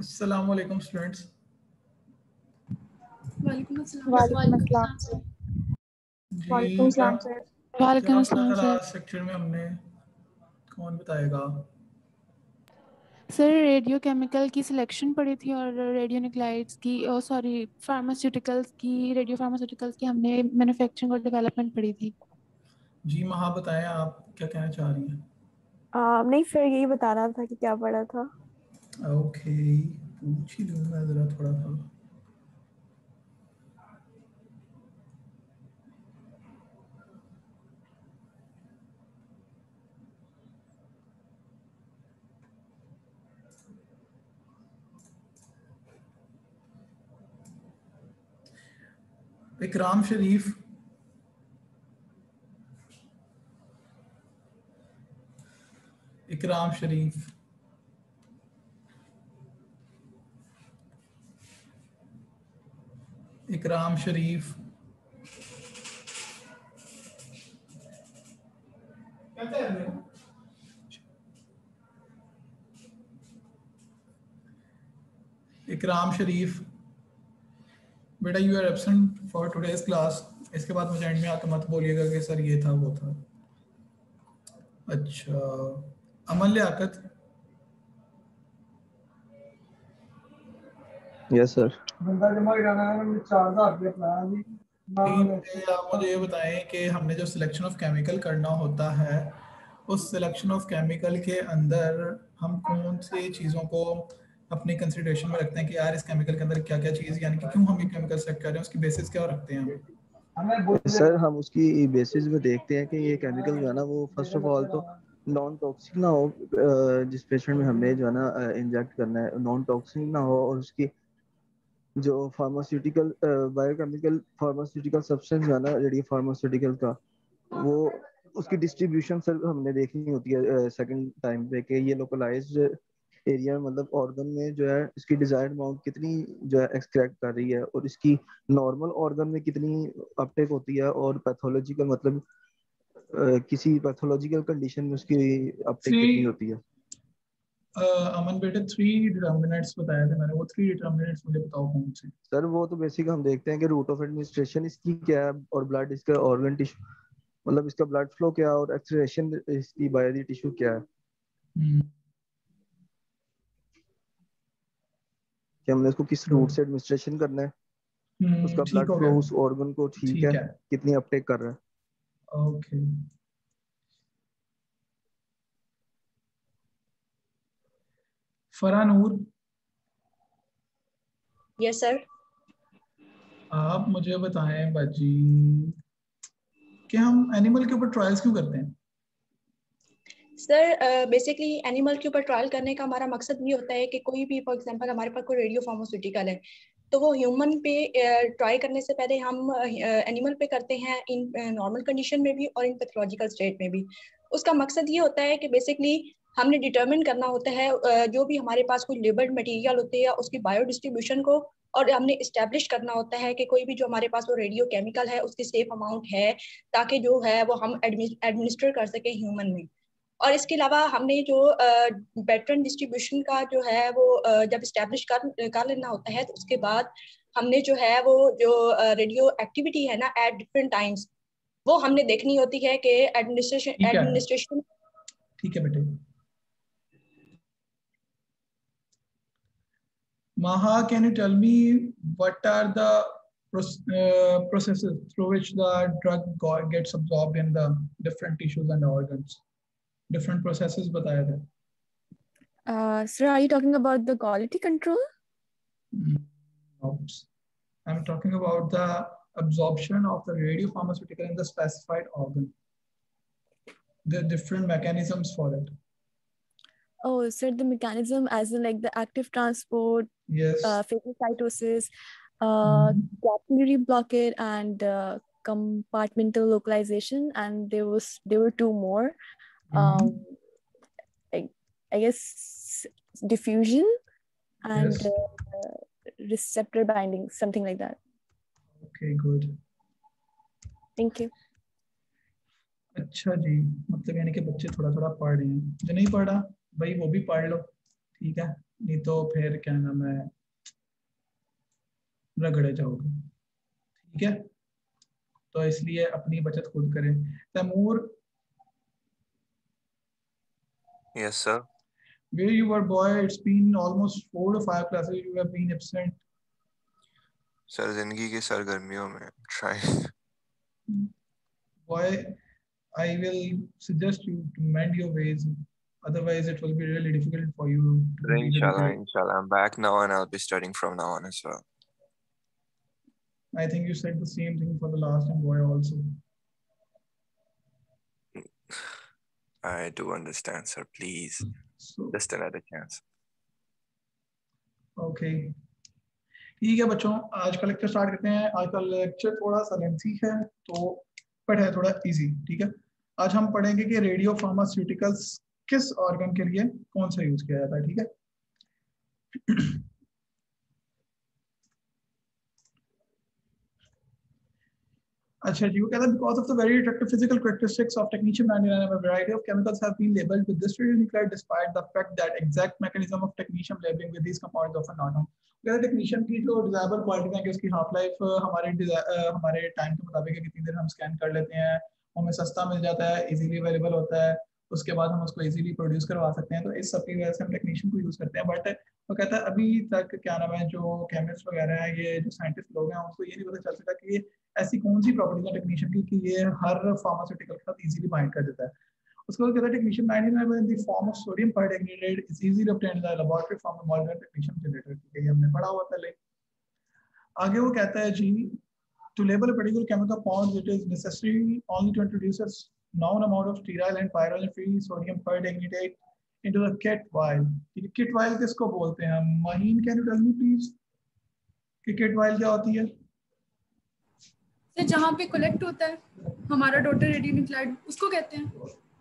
अस्सलाम वालेकुम स्टूडेंट्स। वालेकुम अस्सलाम वालेकुम अस्सलाम सर। सर। जी वालेकुम अस्सलाम सर। वालेकुम क्या अस्सलाम पढ़ा था सर। लास्ट सेक्शन में हमने? कौन बताएगा? सर रेडियो केमिकल की सिलेक्शन पढ़ी थी और रेडियो न्यूक्लाइड्स की सॉरी फार्मास्यूटिकल्स की हमने मैन्युफैक्चरिंग और डेवलपमेंट पढ़ी थी। जी महा बताएं, आप क्या कहना चाह रही हैं? नहीं सर, यही बताना था कि क्या पढ़ा था। ओके, पूछ ही लूँ मैं ज़रा थोड़ा सा। इकराम शरीफ, इकराम शरीफ, इकराम शरीफ, क्या कर रहे हो? इकराम शरीफ, बेटा you are absent for today's class. इसके बाद मुझे एंड में आकर मत बोलिएगा कि सर ये था वो था। अच्छा, अमन लियाकत, यस सर। आप मुझे ये बताएं कि हमने जो सिलेक्शन ऑफ केमिकल करना होता है, उस सिलेक्शन ऑफ केमिकल के अंदर हम कौन सी चीज़ों को अपनी कंसिडरेशन में रखते हैं कि यार इस केमिकल के अंदर क्या क्या चीज़, यानी कि क्यों हम ये केमिकल सेलेक्ट कर रहे हैं, उसकी बेसिस क्या रखते हैं हम? सर हम उसकी बेसिस पे देखते हैं कि ये केमिकल जो है ना वो फर्स्ट ऑफ ऑल तो नॉन टॉक्सिक ना हो, जिस पेशेंट में हमने जो है ना इंजेक्ट करना है नॉन टॉक्सिक ना हो, और उसकी जो फार्मास्यूटिकल बायोकेमिकल फार्मास्यूटिकल सब्सटेंस है ना रेडियो फार्मास्यूटिकल का, वो उसकी डिस्ट्रीब्यूशन सर हमने देखनी होती है सेकंड टाइम पे कि ये लोकलाइज्ड एरिया मतलब ऑर्गन में जो है इसकी डिजायर्ड अमाउंट कितनी जो है एक्सट्रैक्ट कर रही है, और इसकी नॉर्मल ऑर्गन में कितनी अपटेक होती है, और पैथोलॉजिकल मतलब किसी पैथोलॉजिकल कंडीशन में उसकी अपटेक कितनी होती है। अमन बेटे 3 डिटर्मिनेंट्स बताए थे मैंने, वो 3 डिटर्मिनेंट्स मुझे बताओ कौन से? सर वो तो बेसिक हम देखते हैं कि रूट ऑफ एडमिनिस्ट्रेशन इसकी क्या है, और ब्लड इसका ऑर्गन टिश्यू मतलब इसका ब्लड फ्लो क्या है, और एक्सक्रीशन इसकी बाय द टिश्यू क्या है, कि हमने इसको किस रूट से एडमिनिस्ट्रेशन करना है, उसका ठीक ब्लड हो फ्लो गया, उस ऑर्गन को ठीक है ठीक है, कितनी अपटेक कर रहा है। ओके। Faranoor, yes sir. आप मुझे बताएं बाजी कि हम एनिमल के ऊपर ट्रायल्स क्यों करते हैं? सर बेसिकली एनिमल के ऊपर ट्रायल करने का हमारा मकसद ये होता है कि कोई भी फॉर एग्जांपल हमारे पास कोई रेडियो फार्मास्यूटिकल है, तो वो ह्यूमन पे ट्राई करने से पहले हम एनिमल पे करते हैं, इन नॉर्मल कंडीशन में भी और इन पैथोलॉजिकल स्टेट में भी। उसका मकसद ये होता है कि बेसिकली हमने डिटरमिन करना होता है जो भी हमारे पास कोई लेबल्ड मटेरियल होती है उसकी बायो डिस्ट्रीब्यूशन को, और हमने इस्टेब्लिश करना होता है कि कोई भी जो हमारे पास वो रेडियो केमिकल है उसकी सेफ अमाउंट है, ताकि जो है वो हम एडमिनिस्टर कर सके ह्यूमन में। और इसके अलावा हमने जो पैटर्न डिस्ट्रीब्यूशन का जो है वो जब इस्टेब्लिश कर लेना होता है, तो उसके बाद हमने जो है वो जो रेडियो एक्टिविटी है ना एट डिफरेंट टाइम्स, वो हमने देखनी होती है कि एडमिनिस्ट्रेशन। ठीक है बेटे। Maha, can you tell me what are the processes through which the drug gets absorbed in the different tissues and organs? Different processes बताया था। Sir, are you talking about the quality control? No. I'm talking about the absorption of the radiopharmaceutical in the specified organ. The different mechanisms for it. Oh, sir, the mechanism as in like the active transport, Yes. phagocytosis, capillary blockade, and compartmental localization, and there were 2 more. I guess diffusion and receptor binding, something like that. Okay, good. Thank you. अच्छा जी, मतलब यानी कि बच्चे थोड़ा थोड़ा पढ़ रहे हैं, जो नहीं पढ़ा भाई वो भी पढ़ लो, ठीक है। नहीं तो फिर क्या नाम है, रगड़े जाओगे। ठीक है, तो इसलिए अपनी बचत खुद करें। Taimur, Yes, sir. where you were boy, it's been almost 4 to 5 classes you have been absent. Sir जिंदगी की सरगर्मियों में try. Boy, I will suggest you to mend your ways. Otherwise, it will be really difficult for you to complete the Inshallah, degree. inshallah. I'm back now and I'll be studying from now on as well. I think you said the same thing for the last time, boy, also. I do understand, sir. Please, So, just another chance. okay. ठीक है बच्चों, आज का lecture start करते हैं। आज का lecture थोड़ा सा लेंथी है तो बट है थोड़ा इजी। ठीक है, आज हम पढ़ेंगे कि रेडियो फार्मास्यूटिकल्स किस ऑर्गन के लिए कौन सा यूज किया जाता है। ठीक है, अच्छा जी, वो कहता है because of the very attractive physical characteristics of technetium-99, a variety of chemicals have been labeled with this radionuclide despite the fact that exact mechanism of technetium labeling with these compounds is often not known। कहता है technetium की जो desirable quality है कि उसकी half life हमारे time के मुताबिक है, कितनी देर हम स्कैन कर लेते हैं, हमें सस्ता मिल जाता है, इजीली अवेलेबल होता है, उसके बाद हम उसको इजीली प्रोड्यूस करवा सकते हैं। तो इस सब की वजह से हम टेक्नीशियम को यूज करते हैं। बट वो कहता है अभी तक क्या नाम है, जो केमिस्ट वगैरह है, ये जो साइंटिस्ट लोग हैं, उनको ये नहीं पता चल सका कि ये ऐसी कौन सी प्रॉपर्टीज है टेक्नीशियन की कि ये हर फार्मास्यूटिकल के साथ इजीली बाइंड कर देता है। उसके बाद कहता है technetium 99 in the form of sodium pertignate is easily obtained in the laboratory from a molecular technetium generator। ठीक है, ये हमने पढ़ा हुआ पहले। आगे वो कहता है जी, to label a particular chemical compound it is necessary only to introduce a known amount of sterile and pyrogen free sodium pertignate into the kit vial। ठीक है, kit vial किसको बोलते हैं? Mahin, can you tell me please कि kit vial क्या होती है? जहाँ पे कलेक्ट होता है हमारा डॉटर रेडियोन्यूक्लाइड, उसको कहते हैं।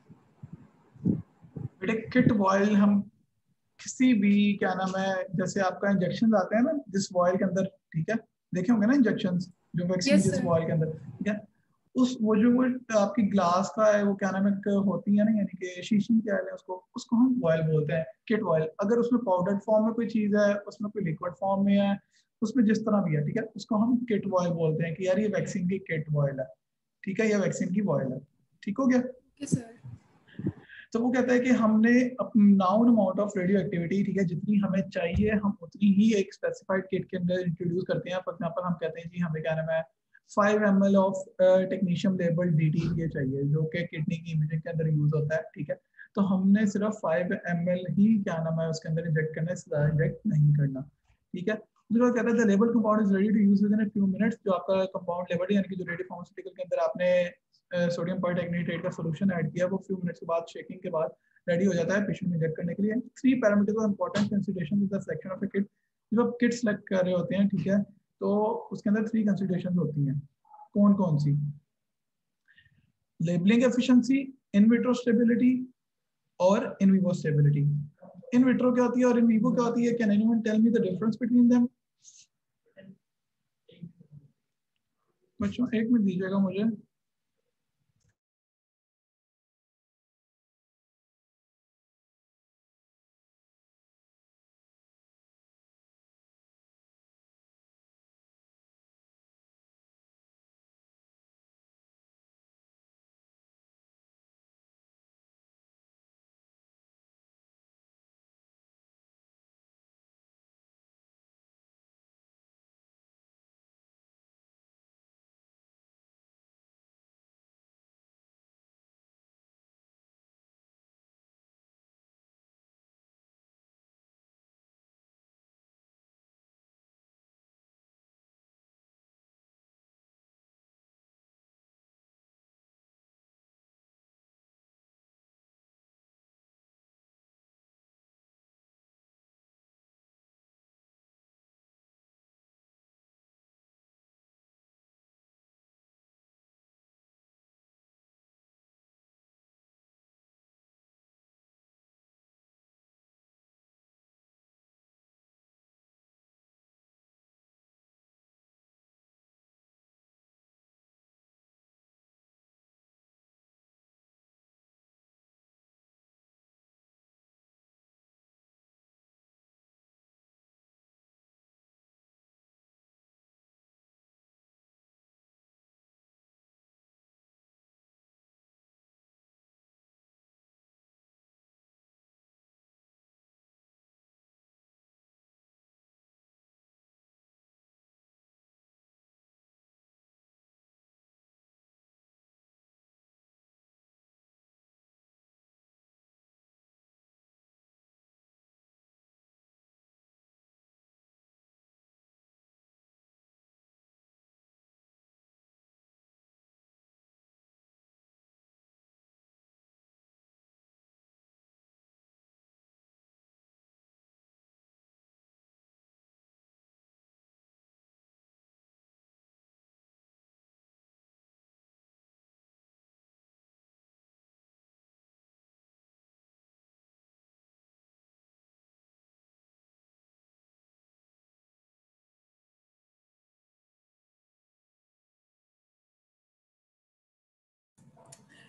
बेटे किट वॉयल हम किसी भी क्या नाम है, जैसे आपका इंजेक्शन आते हैं ना जिस वॉयल के अंदर, ठीक है, देखे होंगे ना इंजेक्शन जो वैक्सीन जिस वॉयल के अंदर, ठीक है, उस वो जो वो आपकी ग्लास का है, वो क्या नाम है होती है ना, यानी कि शीशी क्या है, उसको हम वॉयल बोलते हैं, किट वॉयल। अगर उसमें पाउडर्ड फॉर्म में कोई चीज है, उसमें कोई लिक्विड फॉर्म में है, उसमें जिस तरह भी है, ठीक है, उसको हम किट वॉयल बोलते हैं कि यार ये वैक्सीन की किट वॉयल है। ठीक है, ये वैक्सीन की वॉयल है। ठीक हो गया? Okay sir. तो वो कहता है कि हमने known amount of radioactivity, ठीक है, जितनी हमें चाहिए हम उतनी ही एक स्पेसिफाइड किट के अंदर इंट्रोड्यूस करते हैं। फॉर एग्जांपल हम कहते हैं जी हमें क्या नाम है 5 ml of technetium label DT चाहिए, जो कि किडनी की इमेजिंग के अंदर यूज होता है। ठीक है, तो हमने सिर्फ 5 ml ही क्या नाम है उसके अंदर इंजेक्ट करना है, इससे इंजेक्ट नहीं करना। ठीक है, उसके कहता है the label compound is ready to use within a few minutes. जो आपका कंपाउंड लेबल यानी कि जो रेडियो फार्मास्यूटिकल के अंदर आपने सोडियम परटैग्नेटेट का सॉल्यूशन ऐड किया, वो फ्यू मिनट्स के बाद शेकिंग के बाद रेडी हो जाता है पेशेंट में इंजेक्ट करने के लिए। 3 parameters of important consideration with the selection of a kit. जब आप किट सेलेक्ट कर रहे होते हैं, ठीक है, तो उसके अंदर 3 कंसीडरेशन होती हैं। कौन कौन सी? Labelling efficiency, in vitro stability और in vivo stability. In vitro क्या होती है और इन विवो क्या होती है? Can anyone tell me the difference between them? बच्चों 1 मिनट दीजिएगा मुझे।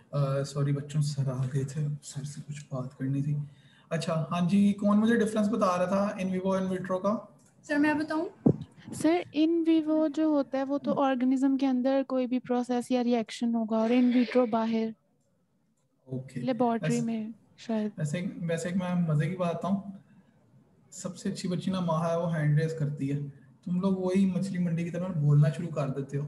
सॉरी बच्चों, सर आ गए थे, सर से कुछ बात करनी थी। अच्छा हाँ जी, कौन मुझे डिफरेंस बता रहा था इन विवो इन विट्रो का? सर मैं बताऊं? सर इन विवो जो होता है वो तो ऑर्गेनिज्म के अंदर कोई भी प्रोसेस या रिएक्शन होगा, और इन विट्रो बाहर ओके। लेबोरेटरी में शायद। वैसे वैसे एक मैं मजे की बात बताऊं, सबसे अच्छी बच्ची ना माहा है, वो हैंड रेस करती है। तुम लोग वही मछली मंडी की तरह बोलना शुरू कर देते हो।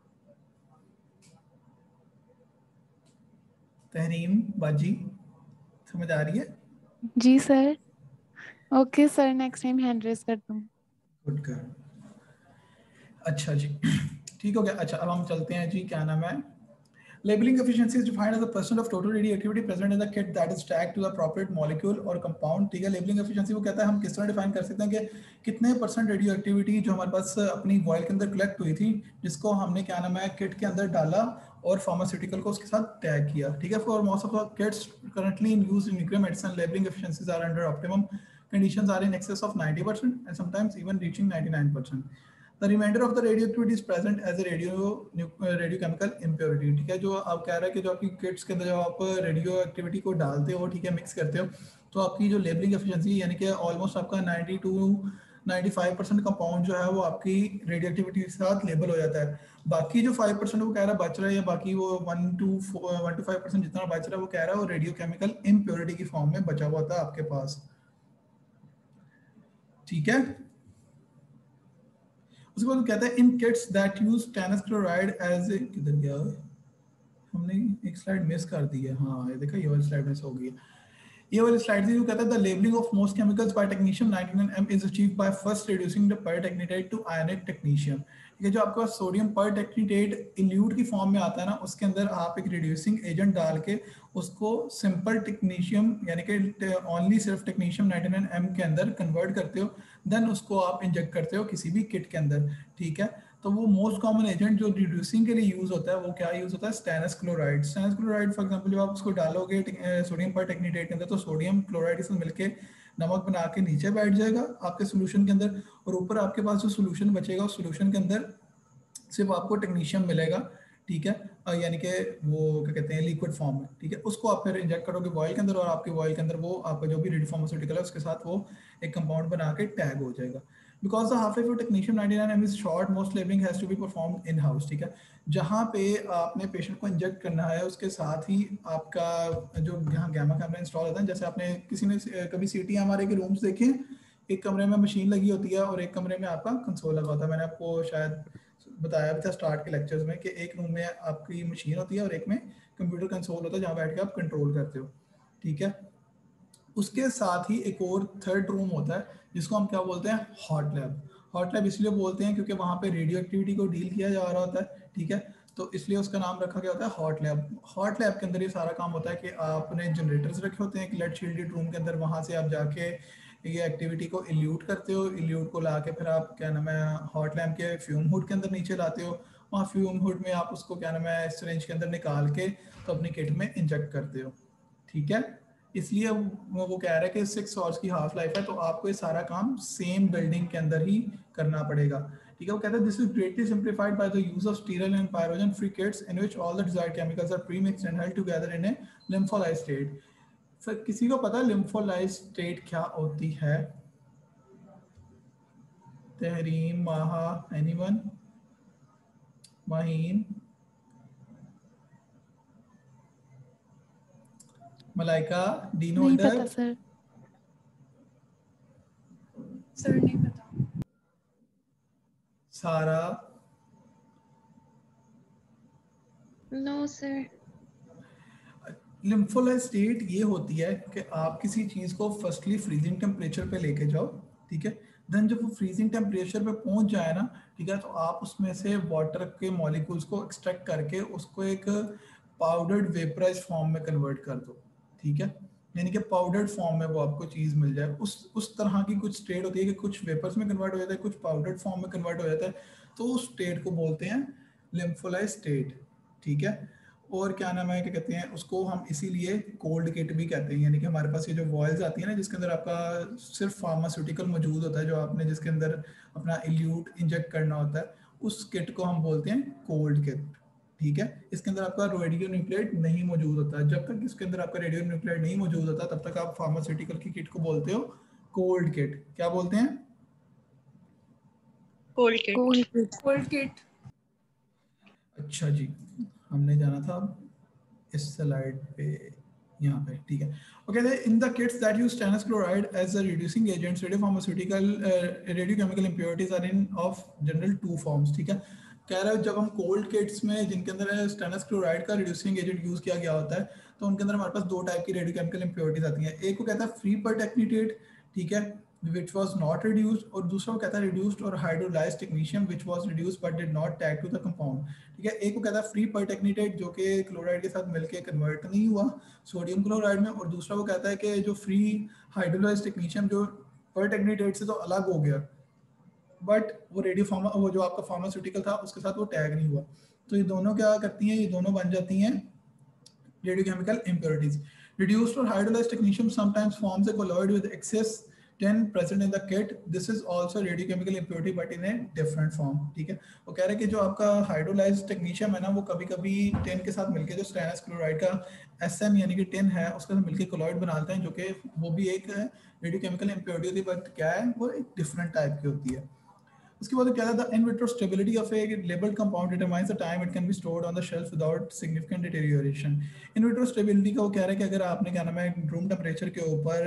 तहरीम बाजी, समझ आ रही है? जी sir. Okay sir, next time hand raise कर दूँ। Good girl. अच्छा जी, ठीक हो गया। अच्छा अब हम चलते हैं जी, क्या नाम है, labeling efficiency is defined as the percent of total radioactivity present in the kit that is tagged to the appropriate molecule or compound। ठीक है, labeling efficiency वो कहता है हम किस तरह डिफाइन कर सकते हैं कि कितने परसेंट रेडियो एक्टिविटी जो हमारे पास अपनी वॉयल के अंदर कलेक्ट हुई थी, जिसको हमने क्या नाम है किट के अंदर डाला और फार्मास्यूटिकल को उसके साथ टैग किया। ठीक है, for most of the kits currently in use in nuclear medicine, labeling efficiencies are under optimum conditions are in excess of 90% and sometimes even reaching 99%। The remainder of the radioactivity is present as a radiochemical impurity। ठीक है, जो आप कह रहे हैं कि जो आपकी किट्स के अंदर जब आप रेडियो एक्टिविटी को डालते हो, ठीक है, मिक्स करते हो, तो आपकी जो लेबलिंग एफिशिएंसी यानी कि ऑलमोस्ट आपका 90 to 95% कंपाउंड जो है वो आपकी रेडियो एक्टिविटी के साथ लेबल हो जाता है। बाकी जो 5% वो कह रहा है बच रहा है, या बाकी वो 1 to 5% जितना बच रहा है वो कह रहा है वो रेडियो केमिकल इम्प्योरिटी की फॉर्म में बचा हुआ था आपके पास। ठीक है, उसके बाद कहता है in kits that use stannous chloride as a, किधर गया हमने एक स्लाइड मिस कर दी है, हाँ ये देखा, ये वाली स्लाइड मिस हो गई है। ये वाली स्लाइड से कहता है the labelling of most chemicals by technician 99M is achieved by first reducing the pertechnetate to ionic technetium. ठीक है, जो आपके पास सोडियम परटेक्निटेट इल्यूट की फॉर्म में आता है ना, उसके अंदर आप एक रिड्यूसिंग एजेंट डाल के उसको सिंपल टेक्नीशियम यानी कि ओनली सिर्फ टेक्नीशियम 99M के अंदर कन्वर्ट करते हो, देन उसको आप इंजेक्ट करते हो किसी भी किट के अंदर। ठीक है, तो वो मोस्ट कॉमन एजेंट जो रिड्यूसिंग के लिए यूज होता है वो क्या यूज होता है, stannous chloride. Stannous chloride for example जब आप उसको डालोगे सोडियम परटेक्निटेट के अंदर, तो सोडियम क्लोराइड से मिलके नमक बना के नीचे बैठ जाएगा आपके सोल्यूशन के अंदर, और ऊपर आपके पास जो सोल्यूशन बचेगा उस सोल्यूशन के अंदर सिर्फ आपको टेक्नीशियम मिलेगा। ठीक है, यानी कि वो क्या कहते हैं लिक्विड फॉर्म में। ठीक है, उसको आप फिर इंजेक्ट करोगे बॉयल के अंदर, और आपके बॉयल के अंदर वो आपका जो भी रेडी फार्मास्यूटिकल है उसके साथ वो एक कंपाउंड बना के टैग हो जाएगा। Because the half-life of technetium 99M is short, most labeling has to be performed in-house। ठीक है, जहाँ पे आपने पेशेंट को इंजेक्ट करना है उसके साथ ही आपका जो यहाँ गैमा कैमरा इंस्टॉल होता है, जैसे आपने किसी ने कभी CT हमारे के रूम्स देखे हैं, एक कमरे में मशीन लगी होती है और एक कमरे में आपका कंसोल लगा होता है। मैंने आपको शायद बताया भी था स्टार्ट के लेक्चर्स में कि एक रूम में आपकी मशीन होती है और एक में कंप्यूटर कंसोल होता है जहाँ बैठ के आप कंट्रोल करते हो। ठीक है, उसके साथ ही एक और थर्ड रूम होता है जिसको हम क्या बोलते हैं, हॉट लैब। हॉट लैब इसलिए बोलते हैं क्योंकि वहाँ पे रेडियो एक्टिविटी को डील किया जा रहा होता है। ठीक है, तो इसलिए उसका नाम रखा गया होता है हॉट लैब। हॉट लैब के अंदर ये सारा काम होता है कि आपने जनरेटर्स रखे होते हैं एक लेड शील्डेड रूम के अंदर, वहाँ से आप जाके ये एक्टिविटी को इल्यूट करते हो, इल्यूट को ला के फिर आप क्या नाम है हॉट लैब के फ्यूम हुड के अंदर नीचे लाते हो, वहाँ फ्यूम हुड में आप उसको क्या नाम है सिरिंज के अंदर निकाल के तो अपनी किट में इंजेक्ट करते हो। ठीक है, इसलिए वो कह रहा है कि 6 आवर्स की हाफ लाइफ है, तो आपको ये सारा काम सेम बिल्डिंग के अंदर ही करना पड़ेगा। ठीक है, वो कहता है this is greatly simplified by the use of sterile and pyrogen free kits in which all the desired chemicals are premixed and held together in a lyophilized state. फिर किसी को पता है लिम्फोलाइज्ड स्टेट क्या होती है? तहरीम, माहा, एनीवन, माहीन, मलाइका, डीन नहीं होल्डर, पता सर। सर नहीं पता। सारा, नो सर। लिम्फोलाइज स्टेट ये होती है कि आप किसी चीज़ को फर्स्टली फ्रीजिंग टेम्परेचर पे लेके जाओ। ठीक है, देन जब वो फ्रीजिंग टेम्परेचर पे पहुंच जाए ना, ठीक है, तो आप उसमें से वाटर के मॉलिक्यूल्स को एक्सट्रैक्ट करके उसको एक पाउडर्ड वेपराइज फॉर्म में कन्वर्ट कर दो। ठीक है, यानी कि पाउडर्ड फॉर्म में वो आपको चीज़ मिल जाए। उस तरह की कुछ स्टेट होती है कि कुछ वेपर्स में कन्वर्ट हो जाता है, कुछ पाउडर्ड फॉर्म में कन्वर्ट हो जाता है, तो उस स्टेट को बोलते हैं लिम्फोलाइज स्टेट। ठीक है, और क्या नाम है, क्या कहते हैं उसको हम इसीलिए कोल्ड किट भी कहते हैं, यानी कि हमारे पास ये जो वॉयल्स आती है ना जिसके अंदर आपका सिर्फ फार्मास्यूटिकल मौजूद होता है, जो आपने जिसके अंदर अपना इल्यूट इंजेक्ट करना होता है, उस किट को हम बोलते हैं कोल्ड किट। ठीक है, इसके अंदर आपका रेडियो न्यूक्लियोटाइड नहीं मौजूद होता। जब तक इसके अंदर आपका रेडियो न्यूक्लियोटाइड नहीं मौजूद होता तब तक आप फार्मास्यूटिकल की किट को बोलते हो कोल्ड किट। क्या बोलते हैं? Cold kit. Cold kit. अच्छा जी, हमने जाना था इस स्लाइड पे, यहाँ पे, ठीक है। Okay, in the kits that use stannous chloride as a reducing agents, radio pharmaceutical radiochemical impurities are in of general two forms, ठीक है। कह रहा है जब हम कोल्ड किट्स में जिनके अंदर स्टेनस क्लोराइड का रिड्यूसिंग एजेंट यूज किया गया होता है तो उनके अंदर हमारे पास दो टाइप की रेडियोकेमिकल इंप्योरिटीज आती हैं। एक को कहता है फ्री परटेक्निटेट, ठीक है, which was not reduced, और दूसरा को कहता है reduced or hydrolyzed technetium which was reduced but did not tag to the compound, ठीक है। एक को कहता है फ्री परटेक्निटेट जो कि क्लोराइड के साथ मिलके कन्वर्ट नहीं हुआ सोडियम क्लोराइड में, और दूसरा वो कहता है कि जो फ्री हाइड्रोलाइज्ड टेक्नीशियम जो परटेक्निटेट से तो अलग हो गया बट वो वो जो आपका फार्मास्यूटिकल था उसके साथ वो टैग नहीं हुआ। तो ये दोनों क्या करती हैं, ये दोनों बन जाती हैं radiochemical impurities. Reduced or hydrolyzed technetium sometimes forms a colloid with excess tin present in the kit. This is also radiochemical impurity but in a different form, ठीक है। वो कह रहे हैं कि जो आपका हाइड्रोलाइज्ड टेक्नीशियम है ना वो कभी कभी टिन के साथ मिलके जो स्टेनस क्लोराइड का SM यानी कि टिन है उसके साथ मिलके कोलॉइड बनाते हैं, जो कि वो भी एक रेडियोकेमिकल इम्प्योरिटी होती है बट क्या है वो एक डिफरेंट टाइप की होती है। उसके बाद क्या था, the in vitro stability of a labelled compound determines the time it can be stored on the shelf without significant deterioration. In vitro stability का वो कह रहा है कि अगर आपने क्या नाम है रूम टेम्परेचर के ऊपर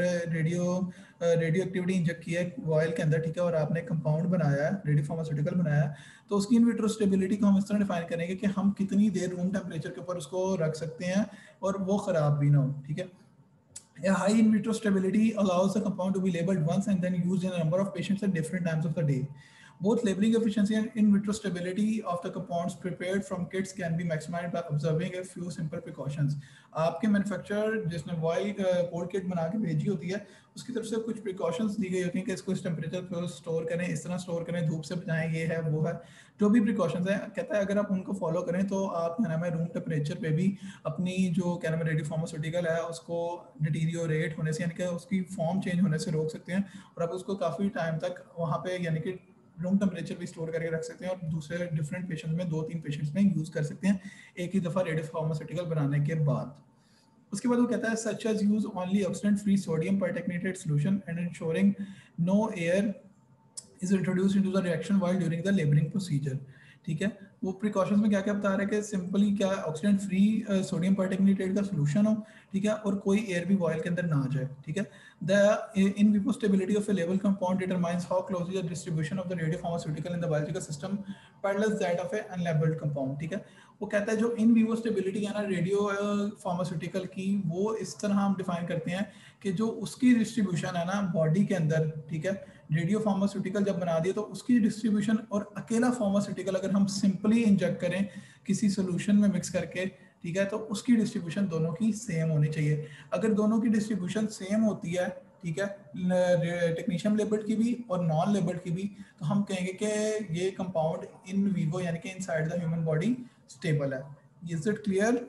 रेडियो एक्टिविटी इंजेक्ट किया है ऑयल के अंदर, ठीक है, और आपने कंपाउंड बनाया है, रेडियो फार्मास्यूटिकल बनाया है, तो उसकी इन विट्रो स्टेबिलिटी को हम इस तरह डिफाइन करेंगे कि हम कितनी देर रूम टेम्परेचर के ऊपर उसको रख सकते हैं और वो खराब भी ना हो, ठीक है। A high in vitro stability allows the compound to be labeled once and then used in a number of patients at different times of the day. Both labeling efficiency and in vitro stability of the compounds prepared from kits can be maximized by observing a few simple precautions. आपके manufacturer जिसने vial cold kit बना के भेजी होती है उसकी तरफ से कुछ प्रिकॉशंस दी गई होती हैं कि इसको इस टेम्परेचर पर स्टोर करें, इस तरह स्टोर करें, धूप से बचाएं, ये है वो है, जो भी प्रिकॉशंस है। कहता है अगर आप उनको फॉलो करें तो आप क्या नाम है रूम टेम्परेचर पे भी अपनी जो क्या नाम है रेडियो फार्मास्यूटिकल है उसको डिटीरियोरेट होने से यानी कि उसकी फॉर्म चेंज होने से रोक सकते हैं और आप उसको काफ़ी टाइम तक वहाँ पे यानी कि रूम टेम्परेचर भी स्टोर करके रख सकते हैं और दूसरे डिफरेंट पेशेंट्स में 2-3 पेशेंट्स में यूज़ कर सकते हैं एक ही दफ़ा रेडियो फार्मास्यूटिकल बनाने के बाद। उसके बाद वो कहता है such as use only oxidant free sodium pertechnetate solution and ensuring no air is introduced into the reaction while during the labeling procedure, ठीक है। वो प्रिकॉशंस में क्या क्या बता रहा है कि सिंपली क्या ऑक्सीडेंट फ्री सोडियम परटेक्नेटेड का सोल्यूशन हो, ठीक है, और कोई एयर भी बॉयल के अंदर ना आ जाए, ठीक है। The in vivo stability of a label compound determines how closely the distribution of the radio pharmaceutical in the biological system parallels that of a unlabelled compound, ठीक है। वो कहता है जो इन विवो स्टेबिलिटी है ना रेडियो फार्मास्यूटिकल की वो इस तरह हम डिफाइन करते हैं कि जो उसकी डिस्ट्रीब्यूशन है ना बॉडी के अंदर, ठीक है, रेडियो फार्मास्यूटिकल जब बना दिए तो उसकी डिस्ट्रीब्यूशन और अकेला फार्मास्यूटिकल अगर हम सिंपली इंजेक्ट करें किसी सोल्यूशन में मिक्स करके, ठीक है, तो उसकी डिस्ट्रीब्यूशन दोनों की सेम होनी चाहिए। अगर दोनों की डिस्ट्रीब्यूशन सेम होती है, ठीक है, टेक्नीशियम लेबल्ड की भी और नॉन लेबल्ड की भी, तो हम कहेंगे कि ये कंपाउंड इन वीवो यानी कि inside the human body stable है। Is it clear?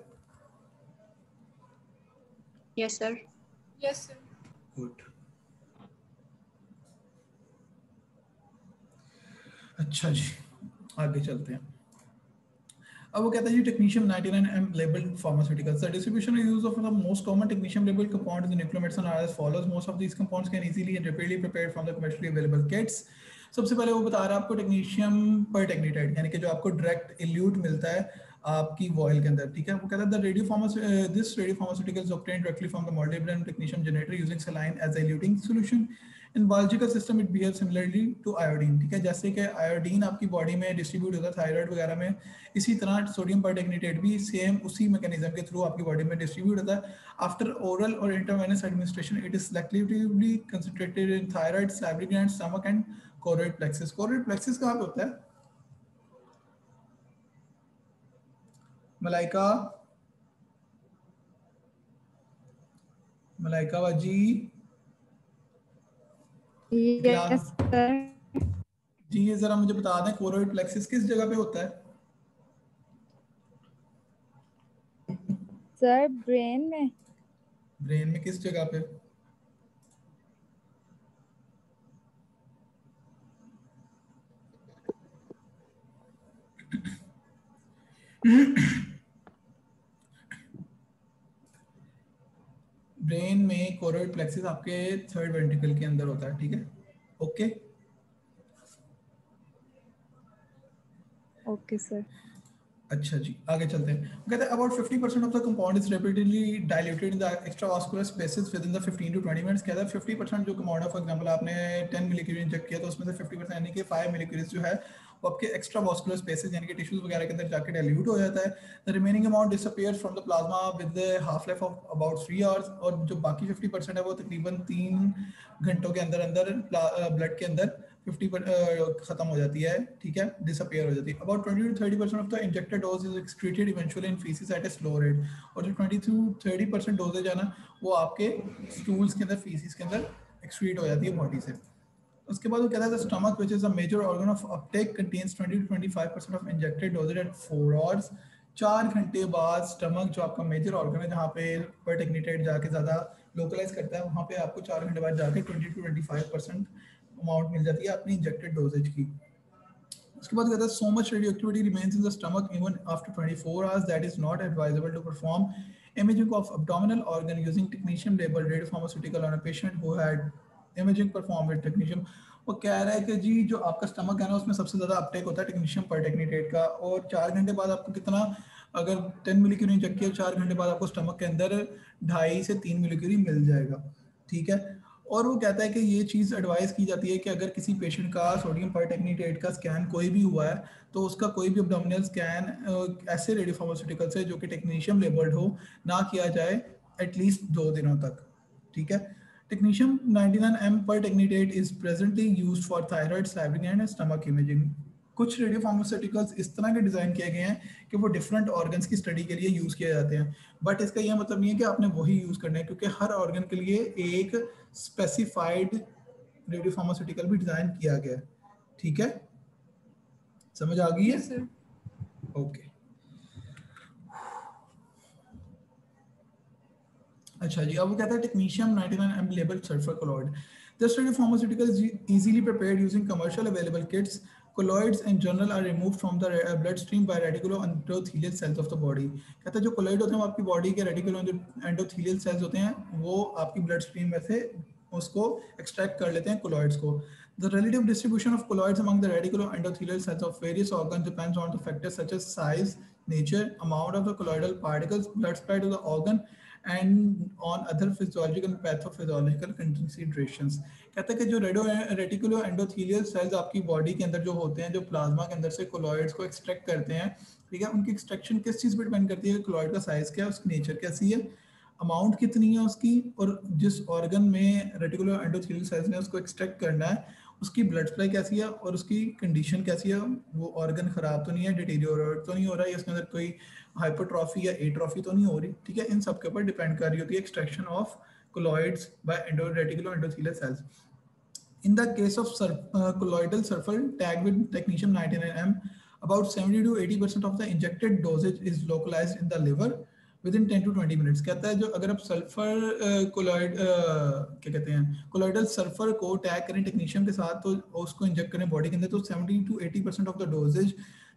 Yes sir. Yes sir. Good. अच्छा जी, आगे चलते हैं। अब वो कहता है जी technetium 99M labeled pharmaceuticals. The distribution and use of the most common technetium labeled compounds in nuclear medicine are as follows. Most of these compounds can easily and rapidly prepared from the commercially available kits. सबसे पहले वो बता रहा है आपको technetium परटेक्नेटेड यानी कि जो आपको डायरेक्ट इल्यूट मिलता है आपकी वॉयल के अंदर, ठीक है। वो कहता है this radio pharmaceutical is obtained directly from the molybdenum technetium generator using saline as a eluting solution. In biological system it behave similarly to iodine, ठीक है। जैसे कि आयोडीन आपकी बॉडी में डिस्ट्रीब्यूट होता है थायराइड वगैरह में, इसी तरह सोडियम परटेक्नेटेट भी सेम उसी मैकेनिज्म के थ्रू आपकी बॉडी में डिस्ट्रीब्यूट होता है। आफ्टर ओरल और intravenous administration it is selectively concentrated in thyroid, salivary gland, stomach and choroid plexus. Choroid plexus कहाँ पे होता है? मलाइका, मलाइका बाजी, यस सर। जी ये जरा मुझे बता दें कोरोइड प्लेक्सस किस जगह पे होता है? सर ब्रेन में। ब्रेन में किस जगह पे? ब्रेन में कोरोइड प्लेक्सिस आपके थर्ड वेंट्रिकल के अंदर होता है, ठीक है। Okay okay sir. अच्छा जी, आगे चलते हैं। कहते हैं about 50% of the compound is rapidly diluted in the extravascular spaces within the 15 to 20 minutes. कहता है 50% जो कंपाउंड है, फॉर एग्जांपल आपने 10 मिलीक्यूरी इंजेक्ट किया तो उसमें से 50% यानी कि 5 मिलीक्यूरी जो है वो आपके एक्स्ट्रावास्कुलर स्पेसेस यानी कि टिश्यूज वगैरह के अंदर जाके डाइल्यूट हो जाता है। The remaining amount disappears from the plasma with the half life of about 3 hours. और जो बाकी 50% है वो तकरीबन 3 घंटों के अंदर अंदर ब्लड के अंदर 50% खत्म हो जाती है, ठीक है, डिसअपीयर हो जाती है। About 20 to 30% of the injected dose is excreted eventually in feces at a slow rate. और जो 20 to 30% डोजेज है ना वो आपके स्टूल्स के अंदर, फीसिस के अंदर एक्सक्रीट हो जाती है बॉडी से। उसके बाद वो कहता है the stomach which is a major organ of uptake contains 20 to 25% of injected dosages at 4 hours. 4 घंटे बाद स्टमक जो आपका मेजर ऑर्गन है जहाँ पे परटेक्निटेट जाके ज़्यादा लोकलाइज करता है, वहाँ पे आपको 4 घंटे बाद जाके 20 to 25% अमाउंट मिल जाती है अपनी इंजेक्टेड डोजेज की। उसके बाद कहता है so much radioactivity remains in the stomach even after 24 hours that is not advisable to perform imaging of abdominal organ using technetium labeled radiopharmaceutical on a patient who had imaging performed with technetium। वो कह रहा है कि जी जो आपका stomach है ना उसमें सबसे ज़्यादा अपटेक होता है टेक्नीशियम परटेक्निटेट का, और 4 घंटे बाद आपको कितना, अगर 10 मिलीक्यूरी इंजेक्ट किया 4 घंटे बाद आपको स्टमक के अंदर 2.5 से 3 मिलीक्यूरी मिल जाएगा, ठीक है। और वो कहता है कि ये चीज़ एडवाइस की जाती है कि अगर किसी पेशेंट का सोडियम परटेक्निटेट का स्कैन कोई भी हुआ है तो उसका कोई भी एब्डोमिनल स्कैन ऐसे रेडियोफार्मास्यूटिकल से जो कि टेक्नीशियम लेबल्ड हो ना किया जाए एटलीस्ट 2 दिनों तक, ठीक है। Technetium 99M pertechnetate is presently used for thyroid, salivary and stomach imaging. कुछ रेडियोफार्मास्यूटिकल्स इस तरह के डिज़ाइन किए गए हैं कि वो डिफरेंट ऑर्गन्स की स्टडी के लिए यूज़ किए जाते हैं, बट इसका यह मतलब नहीं है कि आपने वही यूज़ करना है, क्योंकि हर ऑर्गन के लिए एक स्पेसिफाइड रेडियोफार्मास्यूटिकल भी डिज़ाइन किया गया है, ठीक है। समझ आ गई है? Yes, sir. ओके अच्छा जी, अब वो कहता है technetium 99M labeled sulfur colloid. This radiopharmaceutical is easily prepared using commercial available kits. Colloids in general are removed from the bloodstream by reticuloendothelial cells of the body. कहता है जो colloid होते हैं वो आपकी बॉडी के reticuloendothelial cells होते हैं, वो आपकी ब्लड स्ट्रीम में से उसको एक्सट्रैक्ट कर लेते हैं colloids को। The relative distribution of colloids among the reticuloendothelial cells of various organs depends on the factors such as size, nature, amount of the colloidal particles, blood supply to the organ, and on other physiological and pathophysiological considerations। कहते हैं कि जो reticulo endothelial cells आपकी body के अंदर जो होते हैं, जो प्लाज्मा के अंदर से कोलॉइड्स को एक्सट्रैक्ट करते हैं, ठीक है, उनकी एक्सट्रैक्शन किस चीज़ पर डिपेंड करती है? कोलॉइड का साइज क्या है, उसकी नेचर कैसी है, अमाउंट कितनी है उसकी, और जिस ऑर्गन में रेटिकुलो एंडोथीलियल सेल्स ने उसको एक्सट्रैक्ट करना है उसकी ब्लड सप्लाई कैसी है और उसकी कंडीशन कैसी है, वो ऑर्गन खराब तो नहीं है, डिटीरियोरेट तो नहीं हो रहा है, इसके अंदर कोई हाइपरट्रॉफी या एट्रॉफी तो नहीं हो रही, ठीक है। इन सब के ऊपर डिपेंड कर रही होती है extraction of colloids by reticulo endothelial cells. In the case of colloidal sulfur tagged with technetium 99M, about 70 to 80% of the injected dosage is localized in the liver within 10 to 20 minutes। कहता है जो अगर आप sulphur colloid क्या कहते हैं colloidal sulphur को tag करें टेक्नीशियम के साथ तो उसको इंजेक्ट करें बॉडी के अंदर तो 70 to 80% ऑफ द डोजेज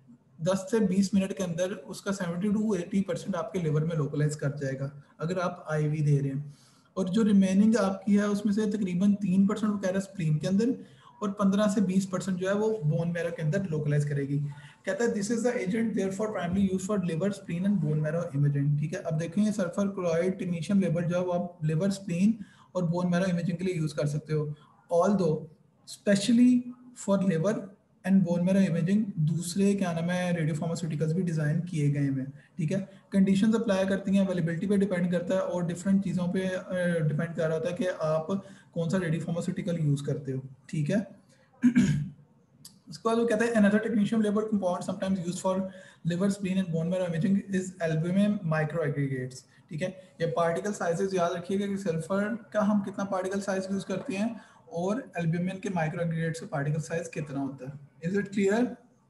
10 से 20 मिनट के अंदर उसका 70 to 80% आपके लिवर में लोकलाइज कर जाएगा अगर आप आईवी दे रहे हैं। और जो रिमेनिंग आपकी है उसमें से तकरीबन 3% वो कह रहा है स्प्लीन के अंदर और 15 से 20% जो है वो बोन मैरो के अंदर लोकलाइज करेगी। कहता है this is the agent therefore primary use for liver, spleen and bone marrow imaging. ठीक है, अब देखेंगे सल्फर क्लोराइड टेक्नीशियम लेबल जो है वो आप लिवर, स्प्लीन और बोन मैरो इमेजिंग के लिए यूज कर सकते हो। Although specially for liver and bone marrow imaging दूसरे क्या नाम है रेडियो फार्मास्यूटिकल्स भी डिज़ाइन किए गए हैं। ठीक है, कंडीशंस अप्लाई करती हैं, अवेलेबिलिटी पे डिपेंड करता है और डिफरेंट चीज़ों पे डिपेंड कर रहा होता है कि आप कौन सा रेडियो फार्मास्यूटिकल यूज़ करते हो। ठीक है, उसके बाद वो कहते हैं another technetium labeled compound sometimes used for liver, spleen and bone marrow imaging is albumin microaggregates। ठीक है, ये पार्टिकल साइजेस याद रखिएगा कि सल्फर का हम कितना पार्टिकल साइज यूज करते हैं और एल्ब्यूमिन के माइक्रोएग्रीगेट्स का पार्टिकल साइज कितना होता है। Is it clear?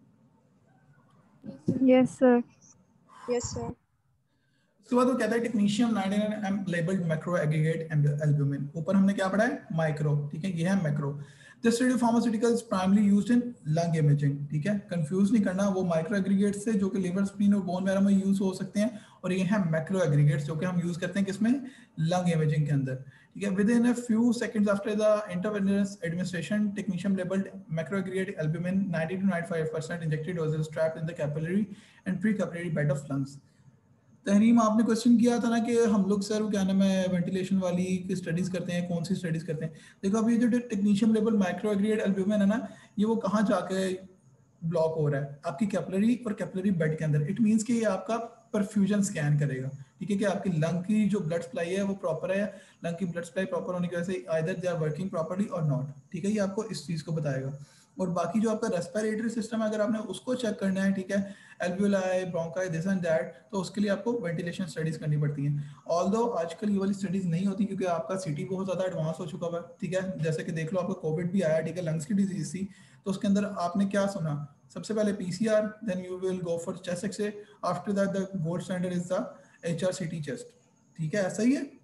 Yes, sir. Yes, sir. उसके बाद वो कहता है technetium 99M labelled macro aggregate albumin. ऊपर हमने क्या पढ़ा है? माइक्रो। ठीक है, ये है macro. This radiopharmaceutical is primarily used in lung imaging, ठीक है, कंफ्यूज नहीं करना, वो माइक्रो एग्रीगेट से जो कि लिवर, स्प्लीन और बोन मैरो में यूज हो सकते हैं, और ये हैं मैक्रो एग्रीगेट्स जो कि हम यूज करते हैं किसमें, लंग इमेजिंग के अंदर, ठीक है। Within a few seconds after the intravenous administration, technetium labeled macroaggregate albumin 90 to 95% injected doses trapped in the capillary and precapillary bed of lungs. Tahreem, आपने क्वेश्चन किया था ना कि हम लोग सर क्या नाम है वेंटिलेशन वाली की स्टडीज करते हैं, कौन सी स्टडीज करते हैं। देखो अभी जो technetium level micro aggregate albumin है ना, ये वो कहाँ जाके ब्लॉक हो रहा है, आपकी कैपिलरी और कैपिलरी बेड के अंदर। इट मींस कि ये आपका परफ्यूजन स्कैन करेगा, ठीक है, कि आपकी लंग की जो ब्लड सप्लाई है वो प्रॉपर है, लंग की ब्लड सप्लाई प्रॉपर होने की वजह से either they are working properly और नॉट, ठीक है, ये आपको इस चीज को बताएगा। और बाकी जो आपका रेस्पिरेटरी सिस्टम है, अगर आपने उसको चेक करना है, ठीक है, alveoli, bronchi, this and that, तो उसके लिए आपको वेंटिलेशन स्टडीज करनी पड़ती हैं। ऑल्दो आजकल ये वाली स्टडीज नहीं होती क्योंकि आपका सिटी बहुत ज्यादा एडवांस हो चुका हुआ है, ठीक है। जैसे कि देख लो आपको कोविड भी आया, ठीक है, लंग्स की डिजीज थी, तो उसके अंदर आपने क्या सुना, सबसे पहले PCR, then you will go for chest X-ray, after that the gold standard is the HRCT chest, ठीक है, ऐसा ही है।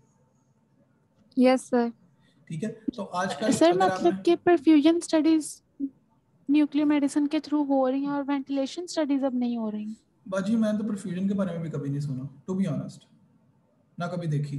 Yes sir. ठीक है, तो आजकल सर अगर मतलब आपने कि परफ्यूजन स्टडीज न्यूक्लियर मेडिसिन के थ्रू हो रही हैं और वेंटिलेशन स्टडीज अब नहीं हो रही। बाजी, मैंने तो परफ्यूजन के बारे में भी कभी नहीं सुना, टू बी ऑनेस्ट, ना कभी देखी।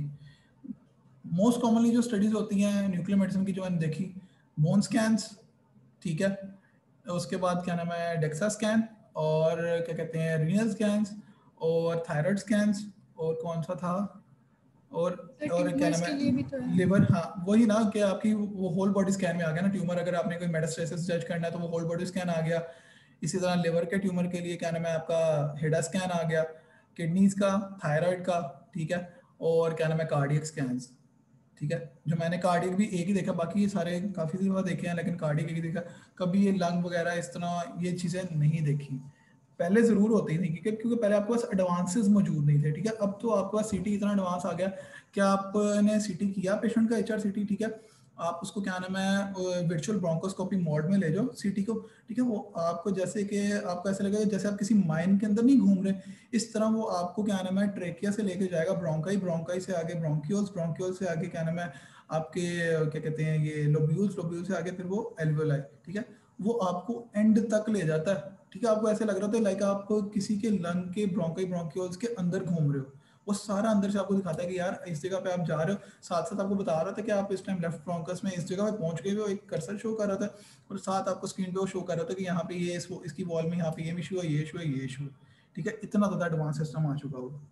मोस्ट कॉमनली जो स्टडीज होती हैं न्यूक्लियर मेडिसिन की जो मैंने देखी, बोन स्कैन्स, ठीक है, उसके बाद क्या नाम है डेक्सा स्कैन, और क्या कहते हैं रीनल स्कैन्स, और थायराइड स्कैन्स, और कौन सा था, और क्या नाम है लिवर, हाँ वही ना, कि आपकी वो होल बॉडी स्कैन में आ गया ना ट्यूमर, अगर आपने कोई मेटास्टेसिस जज करना है तो वो होल बॉडी स्कैन आ गया। इसी तरह लिवर के ट्यूमर के लिए क्या नाम है आपका हेडा स्कैन आ गया, किडनीज का, थायराइड का, ठीक है, और क्या नाम है कार्डियक स्कैन्स, ठीक है। जो मैंने कार्डियक भी एक ही देखा, बाकी ये सारे काफ़ी दफा देखे हैं, लेकिन कार्डियक एक ही देखा, कभी ये लंग वगैरह इस तरह ये चीज़ें नहीं देखी। पहले ज़रूर होती थी क्योंकि पहले आपके पास एडवांसेस मौजूद नहीं थे, ठीक है। अब तो आपके पास सीटी इतना एडवांस आ गया कि आपने सीटी किया पेशेंट का एचआरसीटी, ठीक है, आप उसको क्या नाम है वर्चुअल ब्रोंकोस्कोपी मोड में ले जाओ सीटी को, ठीक है, वो आपको जैसे कि आपको ऐसा लगेगा जैसे आप किसी माइन के अंदर नहीं घूम रहे, इस तरह वो आपको क्या नाम है ट्रेकिया से लेके जाएगा ब्रोंकाई, ब्रोंकाई से आगे ब्रोंकियोल्स, ब्रोंकियोल से आगे क्या नाम है आपके क्या कहते हैं ये लोब्यूल्स, लोब्यूल से आगे फिर वो एल्वियोलाई, ठीक है, वो आपको एंड तक ले जाता है, ठीक है। आपको ऐसे लग रहा होता है लाइक आप किसी के लंग के ब्रोंकाई, ब्रोंकियोल्स के अंदर घूम रहे हो, वो सारा अंदर से आपको दिखाता है कि यार इस जगह पे आप जा रहे हो, साथ साथ आपको बता रहा था कि आप इस टाइम लेफ्ट ब्रोंकस में इस जगह पे पहुंच गए हो, एक कर्सर शो कर रहा था, और साथ आपको स्क्रीन पे वो शो कर रहा था कि यहाँ पे ये इसकी वॉल में यहाँ पे ये इशू है, ये इशू है, ये इशू है, ठीक है। इतना ज़्यादा एडवांस सिस्टम आ चुका हो।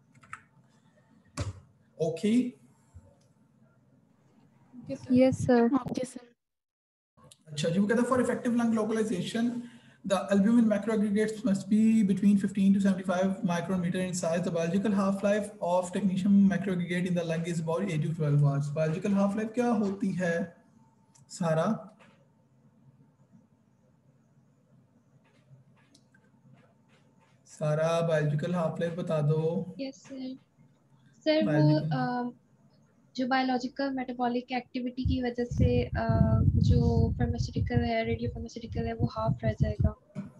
Okay, yes sir. Okay sir. अच्छा जी, वो कहता है for effective lung localization the albumin macroaggregates must be between 15 to 75 micrometer in size. The biological half-life of technetium macroaggregate in the lung is about 8 to 12 hours. Biological half-life क्या होती है सारा? सारा biological half-life बता दो। Yes sir. Sir वो जो biological metabolic activity की वजह से जो फार्मास्यूटिकल है, रेडियो फार्मास्यूटिकल है, वो हाफ रह जाएगा।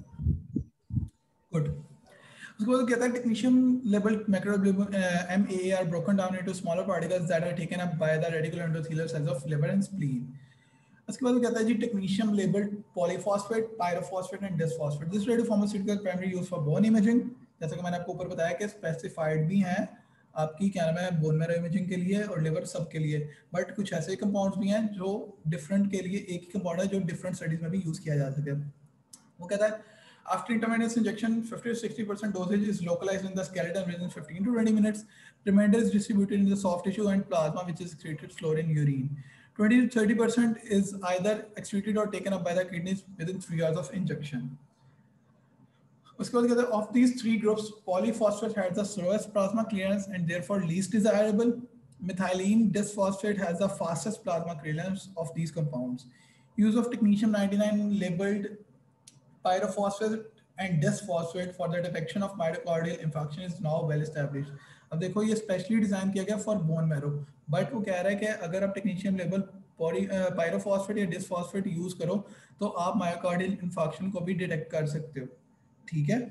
गुड। उसके बाद कहता है technetium level macroglobulin MAA are broken down into smaller particles that are taken up by the radical endothelial cells of liver and spleen. उसके बाद कहता है जी technetium labelled polyphosphate, pyrophosphate and disphosphate. This radiopharmaceutical primary use for bone imaging, जैसा कि मैंने आपको ऊपर बताया कि स्पेसिफाइड भी हैं आपकी क्या नाम है बोन मैरो इमेजिंग के लिए और लिवर सब के लिए, बट कुछ ऐसे कंपाउंड्स भी हैं जो डिफरेंट के लिए एक ही कंपाउंड है जो डिफरेंट स्टडीज में भी यूज किया जा सके। वो कहता है after intravenous injection 50 to 60% dosage is localized in the skeleton within 15 to 20 minutes. Remainder is distributed in the soft tissue and plasma, which is excreted slower in urine. 20 to 30% is either excreted or taken up by the kidneys within 3 hours of injection. उसके बाद कहते हैं of these three groups, polyphosphate has the slowest plasma clearance and therefore least desirable. Methylene disphosphate has the fastest plasma clearance of these compounds. Use of technetium 99 labeled pyrophosphate and disphosphate for the detection of myocardial infarction is now well established. अब देखो ये specially design किया गया for bone marrow, but वो कह रहा है कि अगर आप टेक्नीशियम लेवल पायरोफॉस्फेट या डिसफॉस्फेट यूज करो तो आप मायोकार्डियल इंफार्क्शन को भी डिटेक्ट कर सकते हो, ठीक है।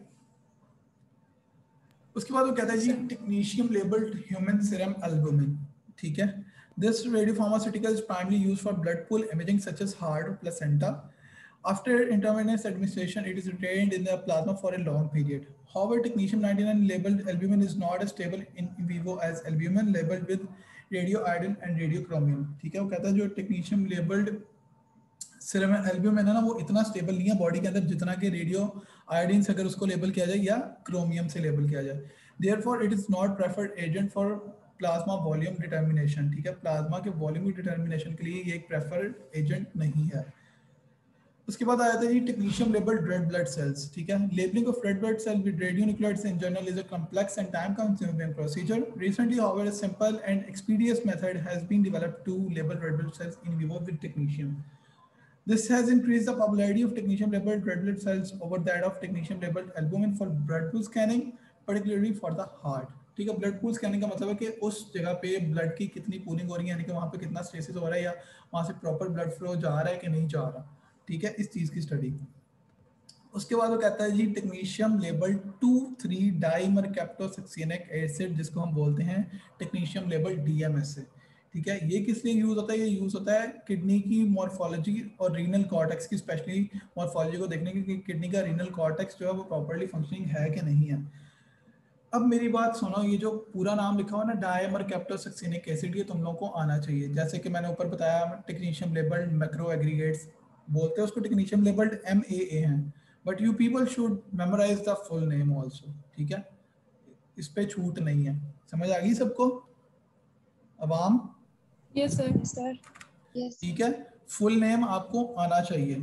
उसके बाद वो कहता है जी technetium labelled human serum albumin, ठीक है। This radiopharmaceutical is primarily used for blood pool imaging such as heart or placenta. After intravenous administration, it is retained in the plasma for a long period. However, technetium-99 labeled albumin is not as stable in vivo as albumin labeled with radioiodine and radiochromium. ठीक है, वो कहता है जो technetium labelled सिर्फ albumin है ना, वो इतना स्टेबल नहीं है बॉडी के अंदर जितना कि रेडियो आयोडीन से अगर उसको लेबल किया जाए या क्रोमियम से लेबल किया जाए. Therefore, it is not preferred agent for plasma volume determination. ठीक है, प्लाज्मा के वॉल्यूम की डिटर्मिनेशन के लिए ये एक प्रेफर्ड एजेंट नहीं है. उसके बाद आया था जी technetium labelled red blood cells. ठीक है, labelling of red blood cell with radionucleotides in general is a complex and time consuming procedure. Recently, however, a simple and expeditious method has been developed to label red blood cells in vivo with technetium. This has increased the popularity of technetium labeled red blood cells over that of technetium labeled albumin for blood pool scanning, particularly for the heart. ठीक है, blood pool scanning का मतलब है कि उस जगह पे blood की कितनी पूलिंग हो रही है, यानी कि वहाँ पे कितना स्ट्रेसेस हो रहा है या वहाँ से प्रॉपर ब्लड फ्लो जा रहा है कि नहीं जा रहा. ठीक है, इस चीज़ की स्टडी. उसके बाद वो कहता है जी technetium labelled 2,3 dimercaptosuccinic acid, जिसको हम बोलते हैं टेक्नीशियम लेबल्ड DMS से. ठीक है, ये किस लिए यूज होता है? ये यूज होता है किडनी की मॉर्फोलॉजी और रीनल कॉर्टेक्स की स्पेशली मॉर्फोलॉजी को देखने की, किडनी का रीनल कॉर्टेक्स जो है वो प्रॉपर्ली फंक्शनिंग है कि नहीं है. अब मेरी बात सुनो, ये जो पूरा नाम लिखा हुआ ना डायमर कैप्टोसक्सिनिक एसिड, ये तुम लोगों को आना चाहिए. जैसे कि मैंने ऊपर बताया टेक्नीशियम लेबल्ड मैक्रो एग्रीगेट्स बोलते हैं उसको, टेक्नीशियम लेबल्ड MAA हैं, but you people should memorize the full name also. ठीक है, इस पे छूट नहीं है. समझ आ गई सबको अवाम? Yes sir. ठीक है, फुल नेम आपको आना चाहिए.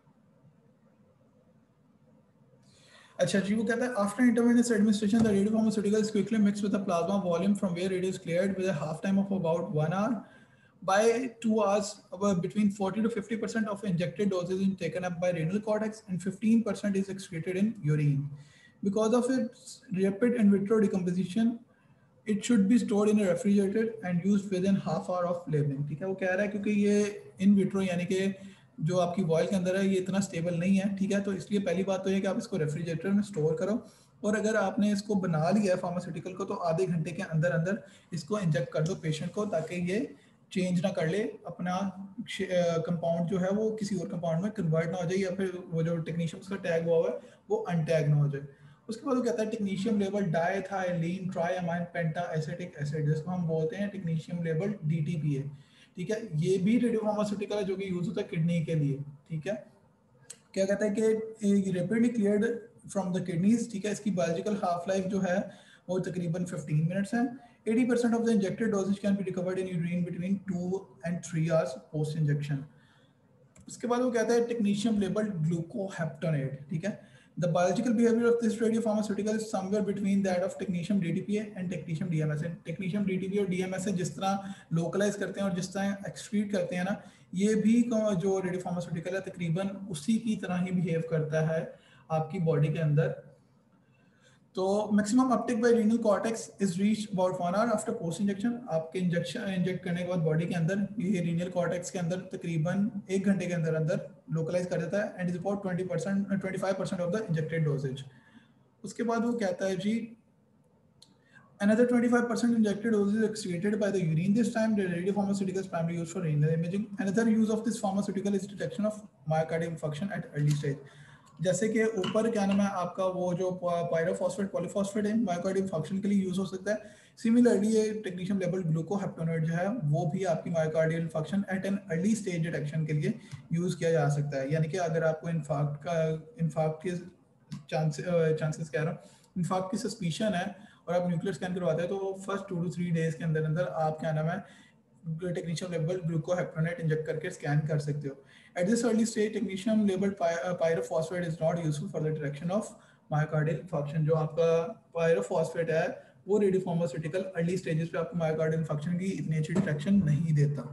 अच्छा जी, वो कहता है after intravenous administration the radiopharmaceutical is quickly mixed with the plasma volume from where it is cleared with a half time of about 1 hour. By 2 hours, between 40 to 50% of injected doses is taken up by renal cortex and 15% is excreted in urine. Because of its rapid in vitro decomposition, it should be stored in a refrigerator and used within half hour of labeling. ठीक है, वो कह रहा है क्योंकि ये in vitro यानी कि जो आपकी वॉयल के अंदर है ये इतना स्टेबल नहीं है. ठीक है, तो इसलिए पहली बात तो ये कि आप इसको रेफ्रिजरेटर में स्टोर करो, और अगर आपने इसको बना लिया है फार्मास्यूटिकल को तो आधे घंटे के अंदर अंदर इसको इंजेक्ट कर दो पेशेंट को, ताकि ये चेंज ना कर ले अपना कंपाउंड जो है वो किसी और कंपाउंड में कन्वर्ट ना हो जाए, या फिर वो जो टेक्नीशियम का टैग हुआ है वो अनटैग ना हो जाए. उसके बाद वो कहता है technetium label diethylene triamine penta acetic acid, जिसको हम बोलते हैं टेक्नीशियम लेबल DTPA. ठीक है, ये भी रेडियोफार्मास्यूटिकल है जो कि यूज होता है किडनी के लिए. ठीक है, क्या कहता है कि rapidly cleared from the kidneys. ठीक है, इसकी बायोलॉजिकल हाफ लाइफ जो है वो तकरीबन 15 मिनट्स है. 80% of the injected dosage can be recovered in urine between 2 and 3 hours post injection. उसके बाद वो कहता है टेक्नीशियम लेबल्ड ग्लूकोहेप्टोनेट. ठीक है, the biological behavior of this radiopharmaceutical is somewhere between that of technetium DTPA and technetium DMS. technetium DTPA और DMS जिस तरह लोकलाइज करते हैं और जिस तरह एक्सक्रीट करते हैं ना, ये भी जो रेडियोफार्मास्यूटिकल है तकरीबन उसी की तरह ही बिहेव करता है आपकी बॉडी के अंदर. तो maximum uptake by renal cortex is reach about 1 hour after post injection. आपके इंजेक्ट करने के बाद बॉडी के अंदर ये रीनल कॉर्टेक्स के अंदर तकरीबन 1 घंटे के अंदर अंदर लोकलाइज कर देता है, and is about 25% of the injected dosages. उसके बाद वो कहता है जी another 25% injected doses is excreted by the urine. This time the radiopharmaceutical is primarily used for renal imaging. Another use of this pharmaceutical is detection of myocardial infarction at early stage. जैसे कि ऊपर क्या नाम है आपका वो जो pyrophosphate polyphosphate है मायोकार्डियल इंफार्क्शन के लिए यूज हो सकता है. सिमिलरली ये टेक्नीशियम लेबल्ड ग्लूकोहेप्टोनेट जो है वो भी आपकी myocardial infarction at an early stage detection के लिए यूज किया जा सकता है. यानी कि अगर आपको इन्फार्क्ट के चांसेस कह रहा हूँ इन्फार्क्ट की सस्पिशन है और आप न्यूक्लियर स्कैन करवाते हैं तो फर्स्ट 2 to 3 डेज के अंदर अंदर आप क्या नाम है टेक्नीशियम लेबल्ड ग्लूकोहेप्टोनेट इंजेक्ट करके स्कैन कर सकते हो. At this early stage, technetium labeled pyrophosphate is not useful for the detection of myocardial infarction. जो आपका pyrophosphate है वो रेडियोफार्मास्यूटिकल अर्ली स्टेजेस पे आपको मायोकार्डियल इंफार्क्शन की इतनी अच्छी डिटेक्शन नहीं देता.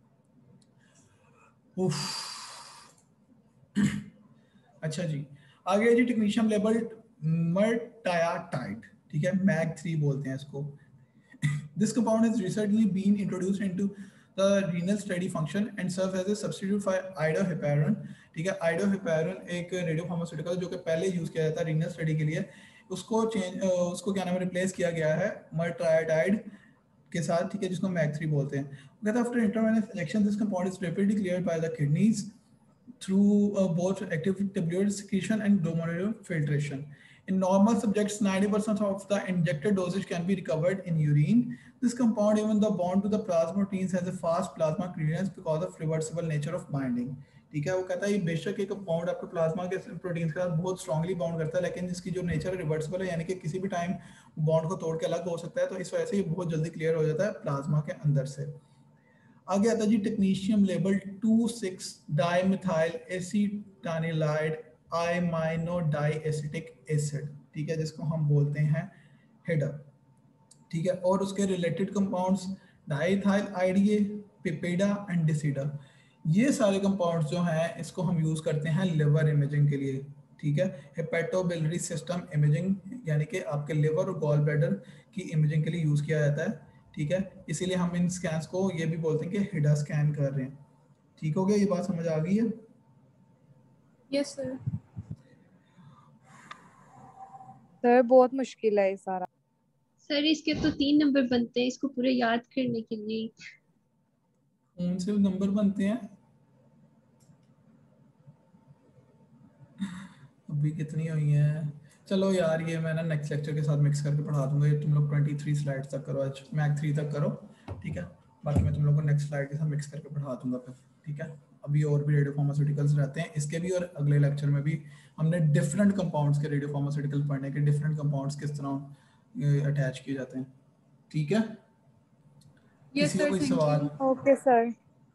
अच्छा जी, आगे जी टेक्नीशियम लेबल्ड मर्टायाटाइड. ठीक है, MAG3 बोलते हैं इसको. This compound has recently been introduced into the renal steady function and serve as a substitute for iodoheparin. ठीक है, iodoheparin एक रेडियोफार्मास्यूटिकल जो कि पहले यूज किया जाता है रीनल स्टडी के लिए, उसको क्या नाम है रिप्लेस किया गया है मर्टायाटाइड के साथ, ठीक है, जिसको MAC3 बोलते हैं। वो कहता है after intravenous injection this compound is rapidly cleared by the kidneys through both active tubular secretion and glomerular filtration. In normal subjects, 90% of the injected dosage can be recovered in urine. This compound, even the bond to the plasma proteins, has a fast plasma clearance because of reversible nature of binding. ठीक है, वो कहता है ये बेशक एक compound आपके plasma के प्रोटीन्स के साथ बहुत स्ट्रांगली बाउंड करता है, लेकिन इसकी जो नेचर रिवर्सिबल है, यानी कि किसी भी टाइम बॉन्ड को तोड़ के अलग हो सकता है, तो इस वजह से ये बहुत जल्दी क्लियर हो जाता है प्लाज्मा के अंदर से। आगे आता है जी technetium label 2,6 dimethyl acetanilide iminodiacetic acid, ठीक है, जिसको हम बोलते हैं हिडा, ठीक है, और उसके related compounds diethyl IDA, PIPIDA and DISIDA. ये सारे कंपाउंड्स जो हैं इसको हम यूज करते हैं लिवर इमेजिंग के लिए, ठीक है, हेपेटोबिलियरी सिस्टम इमेजिंग, यानी कि आपके लिवर और गॉल ब्लैडर की इमेजिंग के लिए यूज किया जाता है, ठीक है, इसीलिए हम इन स्कैन्स को ये भी बोलते हैं कि हिडा स्कैन कर रहे हैं। ठीक हो गया, ये बात समझ आ गई है? Yes sir. सर बहुत मुश्किल है ये सारा। सर इसके तो 3 नंबर बनते हैं इसको पूरे याद करने के लिए। कौन से नंबर बनते हैं? अभी कितनी हुई हैं? चलो यार ये मैं ना नेक्स्ट लेक्चर के साथ मिक्स करके पढ़ा दूंगा। ये तुम लोग 23 स्लाइड तक करो, आज MAC3 तक करो, ठीक है, बाकी मैं तुम लोग को नेक्स्ट स्लाइड के साथ मिक्स करके पढ़ा दूंगा फिर, ठीक है। अभी और भी रेडियो फार्मास्यूटिकल्स रहते हैं इसके भी, और अगले लेक्चर में भी हमने डिफरेंट कंपाउंड्स के रेडियो फार्मास्यूटिकल पढ़ने के, डिफरेंट कंपाउंड्स किस तरह अटैच किए जाते हैं, ठीक है। किसी का कोई सवाल? Okay sir.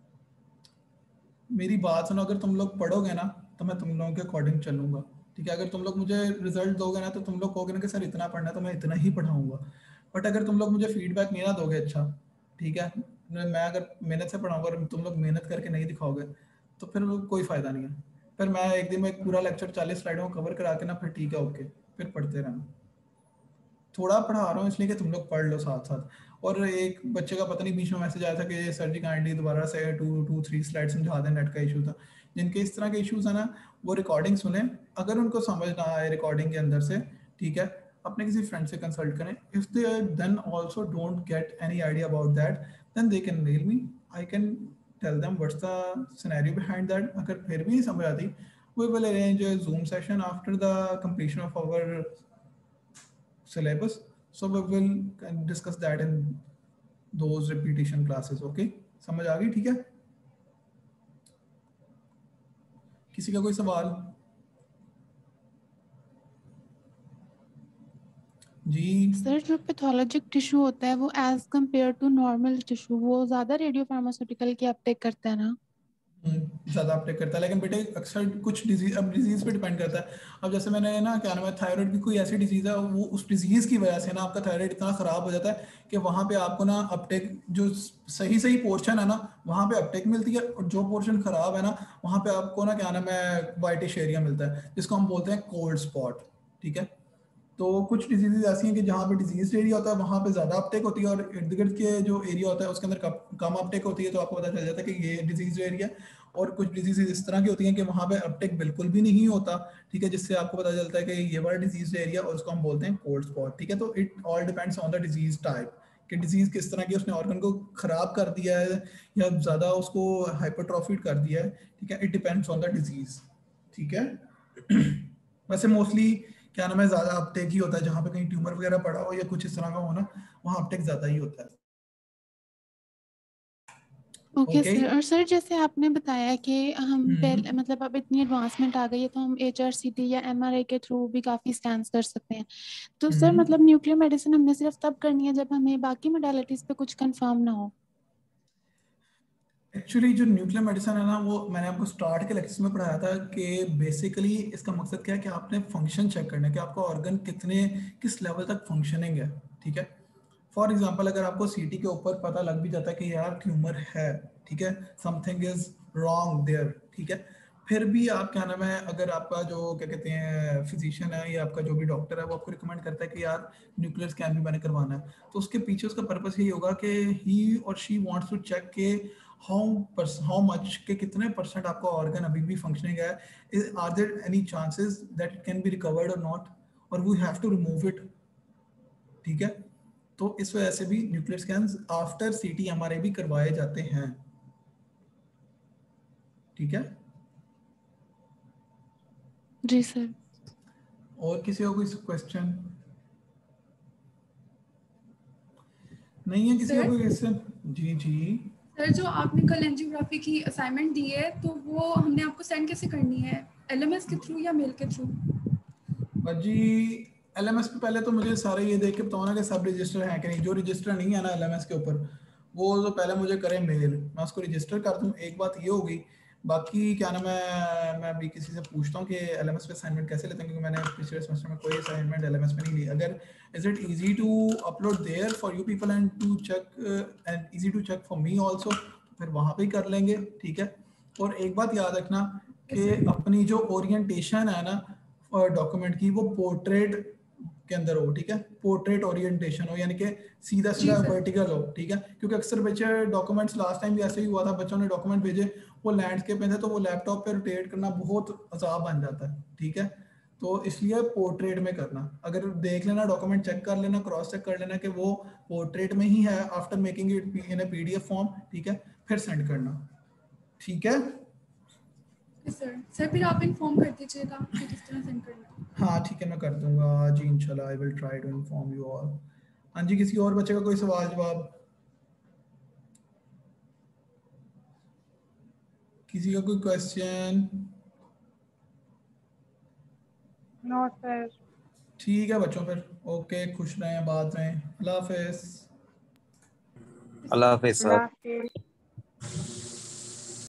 मेरी बात सुनो, अगर तुम लोग पढ़ोगे ना तो मैं तुम लोगों के अकॉर्डिंग चलूंगा, ठीक है। अगर तुम लोग मुझे रिजल्ट दोगे ना तो तुम लोग कहोगे ना कि सर इतना पढ़ना है तो मैं इतना ही पढ़ाऊंगा, बट अगर तुम लोग मुझे फीडबैक नहीं ना दोगे अच्छा, ठीक है, मैं अगर मेहनत से पढ़ाऊंगा और तुम लोग मेहनत करके नहीं दिखाओगे तो फिर कोई फायदा नहीं है। फिर मैं एक दिन में एक पूरा लेक्चर 40 स्लाइडों को कवर करा के ना, फिर ठीक है ओके, फिर पढ़ते रहना। थोड़ा पढ़ा रहा हूँ इसलिए कि तुम लोग पढ़ लो साथ साथ। और एक बच्चे का पता नहीं बीच में मैसेज आया था कि सर जी काइंडली दोबारा से 2-3 स्लाइड समझा दें, नेट का इशू था। जिनके इस तरह के इश्यूज है ना वो रिकॉर्डिंग सुने, अगर उनको समझ ना आए रिकॉर्डिंग के अंदर से, ठीक है, अपने किसी फ्रेंड से कंसल्ट करें। If they then also don't get any idea about that, then they can mail me, I can tell them what's the scenario behind that. अगर फिर भी नहीं समझ आती, we will arrange a zoom session after the completion of our syllabus, so we will discuss that in those repetition classes, okay? समझ आ गई, ठीक है। किसी का कोई सवाल? जी सर जो पैथोलॉजिक टिश्यू होता है वो as compared to normal tissue वो ज्यादा रेडियो फार्मास्यूटिकल की अपटेक करता है ना? ज़्यादा अपटेक करता है, लेकिन बेटे अक्सर कुछ डिजीज, अब डिजीज पे डिपेंड करता है। अब जैसे मैंने ना क्या नाम है, थायराइड भी कोई ऐसी डिजीज है, वो उस डिजीज की वजह से ना आपका थायराइड इतना खराब हो जाता है कि वहाँ पे आपको ना अपटेक, जो सही सही पोर्शन है ना वहाँ पे अपटेक मिलती है, और जो पोर्शन खराब है ना वहाँ पे आपको ना क्या नाम है वाइटिश एरिया मिलता है, जिसको हम बोलते हैं कोल्ड स्पॉट, ठीक है। तो कुछ डिजीजेज ऐसी हैं कि जहाँ पे डिजीज एरिया होता है वहाँ पे ज़्यादा अपटेक होती है, और इर्द गिर्द के जो एरिया होता है उसके अंदर कम अपटेक होती है, तो आपको पता चल जाता है कि ये डिजीज एरिया। और कुछ डिजीज इस तरह की होती हैं कि वहाँ पे अपटेक बिल्कुल भी नहीं होता, ठीक है, जिससे आपको पता चलता है कि ये वाला डिजीज एरिया, और उसको हम बोलते हैं कोल्ड स्पॉट, ठीक है। तो it all depends on the disease type, कि डिजीज किस तरह की, उसने ऑर्गन को खराब कर दिया है या ज़्यादा उसको हाइपरट्रॉफिड कर दिया है, ठीक है, it depends on the disease, ठीक है। वैसे मोस्टली क्या नाम है ज़्यादा अपटेक ही होता है जहाँ पे कहीं ट्यूमर वगैरह पड़ा हो या कुछ इस तरह का हो ना, वहाँ अपटेक ज़्यादा ही होता है। Okay sir. और सर जैसे आपने बताया कि हम पहले मतलब अब इतनी एडवांसमेंट आ गई है तो हम HRCT या MRI के थ्रू भी काफ़ी स्कैन्स कर सकते हैं, तो सर मतलब न्यूक्लियर मेडिसिन हमने सिर्फ तब करनी है जब हमें बाकी मोडालिटीज़ पे कुछ कंफर्म ना हो? एक्चुअली जो न्यूक्लियर मेडिसिन है ना, वो मैंने आपको स्टार्ट के लेक्चर में पढ़ाया था कि बेसिकली इसका मकसद क्या है कि आपने फंक्शन चेक करना है कि आपका ऑर्गन किस लेवल तक फंक्शनिंग है, ठीक है। फॉर एग्जांपल अगर आपको CT के ऊपर पता लग भी जाता है कि यार ट्यूमर है, ठीक है, समथिंग इज रॉन्ग देयर, ठीक है, फिर भी आप क्या नाम है, अगर आपका जो क्या कहते हैं फिजिशियन है या आपका जो भी डॉक्टर है वो आपको रिकमेंड करता है कि यार न्यूक्लियर स्कैन भी मैंने करवाना है, तो उसके पीछे उसका पर्पस यही होगा कि ही और शी वांट्स टू चेक के हाउ मच के कितने % आपका ऑर्गन अभी भी फंक्शनिंग है, are there any chances that it can be recovered और नॉट, और we have to remove it, ठीक है। तो इस वजह से भी nuclear scans after CT MRI भी करवाए जाते हैं। ठीक है जी सर। और किसी को कोई क्वेश्चन नहीं है? किसी को कोई क्वेश्चन? जी जी सर, जो आपने कल एंजियोग्राफी की असाइनमेंट दी है तो वो हमने आपको सेंड कैसे करनी है, एलएमएस के थ्रू या मेल के थ्रू? जी एलएमएस पे पहले तो मुझे सारे ये देख के बताओ ना कि सब रजिस्टर है कि नहीं। जो रजिस्टर नहीं है ना एलएमएस के ऊपर, वो तो पहले मुझे करे मेल, मैं उसको रजिस्टर कर दूं। एक बात ये होगी। बाकी क्या ना मैं अभी किसी से पूछता हूँ कि एलएमएस पे असाइनमेंट कैसे लेते हैं, क्योंकि मैंने पिछले सेमेस्टर में कोई असाइनमेंट एलएमएस पे नहीं ली। अगर is it easy to upload there for you people and to check and easy to check for me also, फिर वहाँ पे ही कर लेंगे। ठीक है। और एक बात याद रखना कि अपनी जो ओरिएंटेशन है ना डॉक्यूमेंट की, वो पोर्ट्रेट के अंदर हो। ठीक है, पोर्ट्रेट ओरिएंटेशन हो, यानी कि सीधा सीधा वर्टिकल हो। ठीक है, क्योंकि अक्सर बच्चे डॉक्यूमेंट्स, लास्ट टाइम भी ऐसे ही हुआ था, बच्चों ने डॉक्यूमेंट भेजे वो लैंडस्केप में थे, तो वो लैपटॉप पे रोटेट करना बहुत अजाब बन जाता है। ठीक है, तो इसलिए पोर्ट्रेट में करना। अगर देख लेना डॉक्यूमेंट, चेक कर लेना, क्रॉस चेक कर लेना कि वो पोर्ट्रेट में ही है, after making it in a PDF form. ठीक है, फिर सेंड करना। ठीक है सर फिर आप इन्फॉर्म कर दीजिएगा कि किस तरह सेंड करना है। हाँ ठीक है, मैं कर दूंगा जी इंशाल्लाह। I will try to inform you all. हाँ जी, किसी और बच्चे का कोई सवाल जवाब? किसी का कोई क्वेश्चन? No sir. ठीक है बच्चों, फिर ओके, खुश रहें, बात रहें। अल्लाह हाफिज। अल्लाह हाफिज सर। अल्लाह हाफिज।